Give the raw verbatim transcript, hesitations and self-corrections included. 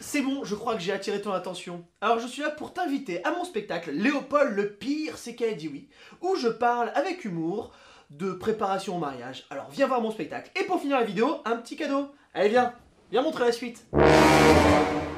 c'est bon, je crois que j'ai attiré ton attention. Alors je suis là pour t'inviter à mon spectacle Léopold le pire, c'est qu'elle a dit oui, où je parle avec humour de préparation au mariage. Alors viens voir mon spectacle. Et pour finir la vidéo, un petit cadeau. Allez viens, viens montrer la suite.